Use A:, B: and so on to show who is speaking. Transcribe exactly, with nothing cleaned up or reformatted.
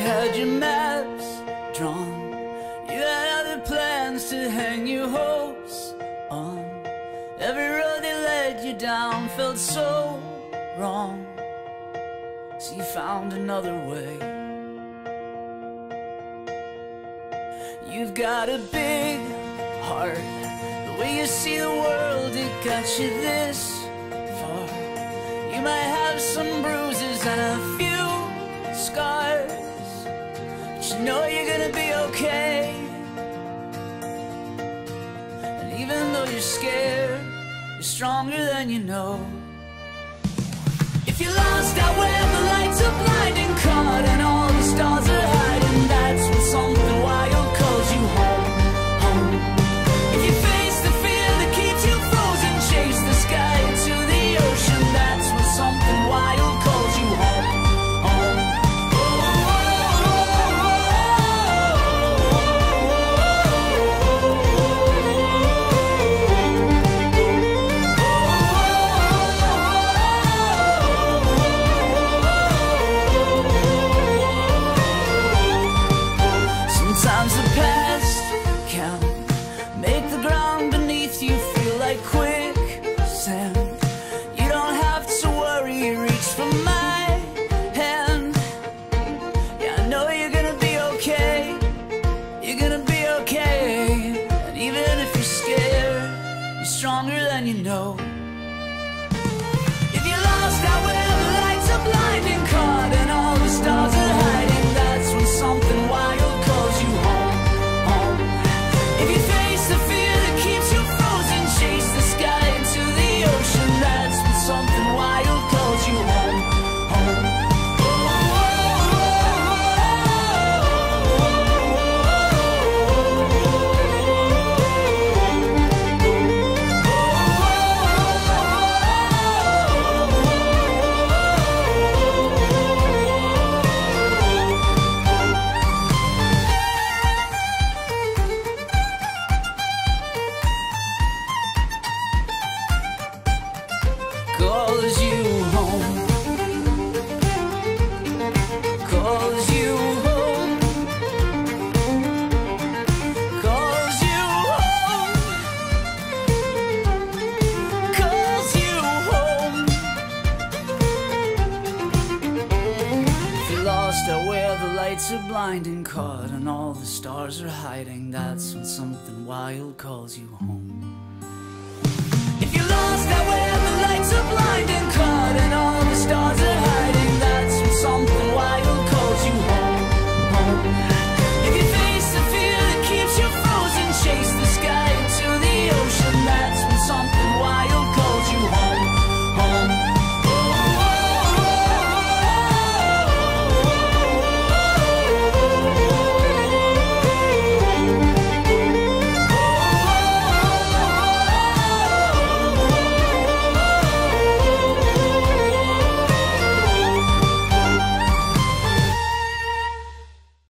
A: had your maps drawn, you had other plans to hang your hopes on. Every road that led you down felt so wrong, so you found another way. You've got a big heart, the way you see the world, it got you this far. You might have some bruises and a few scars, but you know you're gonna be okay. And even though you're scared, you're stronger than you know. If you're lost out where the lights are blinding, caught and all the stars are hiding, that's when something wild calls you home, home. If you face the fear that keeps you frozen, chase the sky into the ocean, that's when something wild calls you home, home. Sometimes the past can make the ground beneath you feel like quicksand. You don't have to worry, reach for my hand. Yeah, I know you're gonna be okay. You're gonna be okay. And even if you're scared, you're stronger than you know. If you're lost out where the lights are blinding, caught and all the stars are hiding, that's when something wild calls you home, home. If you face the fear that keeps you frozen, chase the sky into the ocean, that's when something wild calls you home, home. Calls you home, calls you home, calls you home, calls you home. If you're lost out where the lights are blinding, caught and all the stars are hiding, that's when something wild calls you home.